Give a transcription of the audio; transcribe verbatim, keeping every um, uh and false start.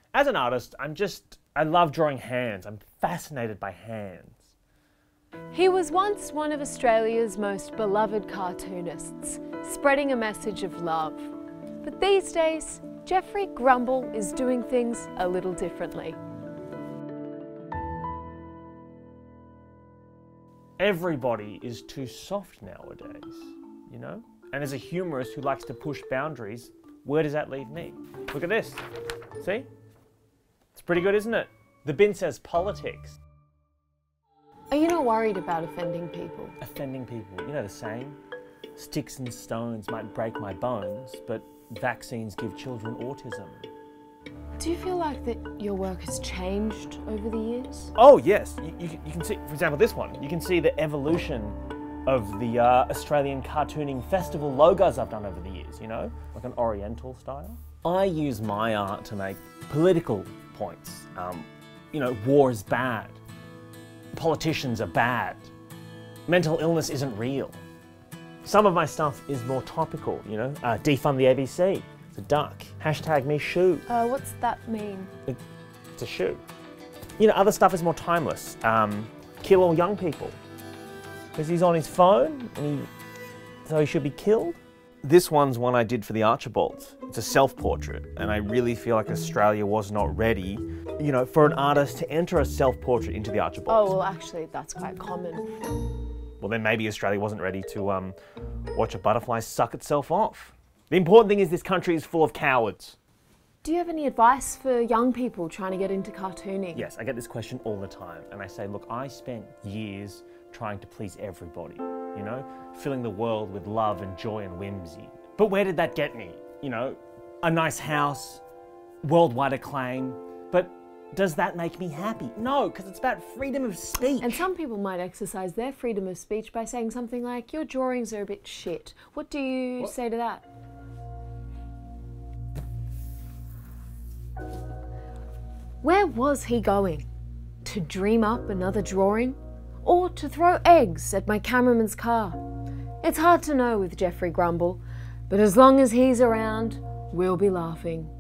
As an artist, I'm just, I love drawing hands. I'm fascinated by hands. He was once one of Australia's most beloved cartoonists, spreading a message of love. But these days, Jeffrey Grumble is doing things a little differently. Everybody is too soft nowadays, you know? And as a humorist who likes to push boundaries, where does that leave me? Look at this. See? It's pretty good, isn't it? The bin says politics. Are you not worried about offending people? Offending people, you know the saying? Sticks and stones might break my bones, but vaccines give children autism. Do you feel like that your work has changed over the years? Oh yes, you, you, you can see, for example, this one. You can see the evolution of the uh, Australian cartooning festival logos I've done over the years, you know? Like an oriental style. I use my art to make political points. Um, you know, war is bad. Politicians are bad. Mental illness isn't real. Some of my stuff is more topical, you know? Uh, defund the A B C. It's a duck. Hashtag me shoe. Uh, what's that mean? It, it's a shoe. You know, other stuff is more timeless. Um, kill all young people. Because he's on his phone, and he, so he should be killed. This one's one I did for the Archibalds. It's a self-portrait, and I really feel like Australia was not ready, you know, for an artist to enter a self-portrait into the Archibalds. Oh, well, actually, that's quite common. Well, then maybe Australia wasn't ready to um, watch a butterfly suck itself off. The important thing is this country is full of cowards. Do you have any advice for young people trying to get into cartooning? Yes, I get this question all the time, and I say, look, I spent years trying to please everybody, you know, filling the world with love and joy and whimsy. But where did that get me? You know, a nice house, worldwide acclaim, but does that make me happy? No, because it's about freedom of speech. And some people might exercise their freedom of speech by saying something like, your drawings are a bit shit. What do you what? say to that? Where was he going? To dream up another drawing? Or to throw eggs at my cameraman's car? It's hard to know with Jeffrey Grumble, but as long as he's around, we'll be laughing.